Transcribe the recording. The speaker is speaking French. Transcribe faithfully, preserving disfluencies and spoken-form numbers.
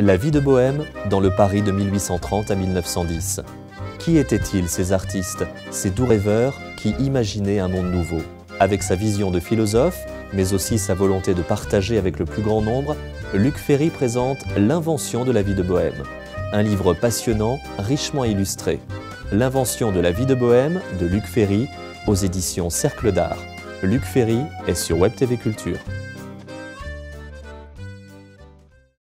La vie de Bohème dans le Paris de mille huit cent trente à mille neuf cent dix. Qui étaient-ils ces artistes, ces doux rêveurs qui imaginaient un monde nouveau? Avec sa vision de philosophe, mais aussi sa volonté de partager avec le plus grand nombre, Luc Ferry présente L'invention de la vie de Bohème. Un livre passionnant, richement illustré. L'invention de la vie de Bohème de Luc Ferry aux éditions Cercle d'Art. Luc Ferry est sur Web T V Culture.